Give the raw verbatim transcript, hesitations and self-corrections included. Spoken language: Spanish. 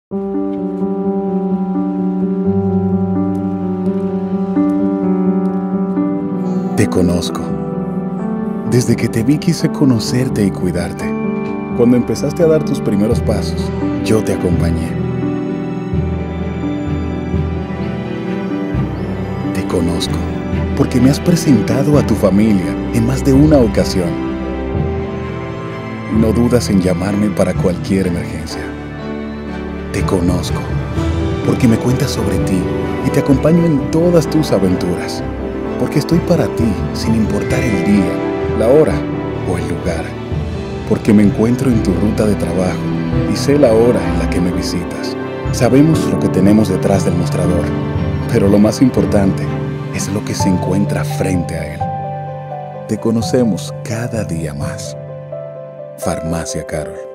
Te conozco. Desde que te vi quise conocerte y cuidarte. Cuando empezaste a dar tus primeros pasos, yo te acompañé. Te conozco, porque me has presentado a tu familia en más de una ocasión. No dudas en llamarme para cualquier emergencia. Te conozco, porque me cuentas sobre ti y te acompaño en todas tus aventuras. Porque estoy para ti, sin importar el día, la hora o el lugar. Porque me encuentro en tu ruta de trabajo y sé la hora en la que me visitas. Sabemos lo que tenemos detrás del mostrador, pero lo más importante es lo que se encuentra frente a él. Te conocemos cada día más. Farmacia Carol.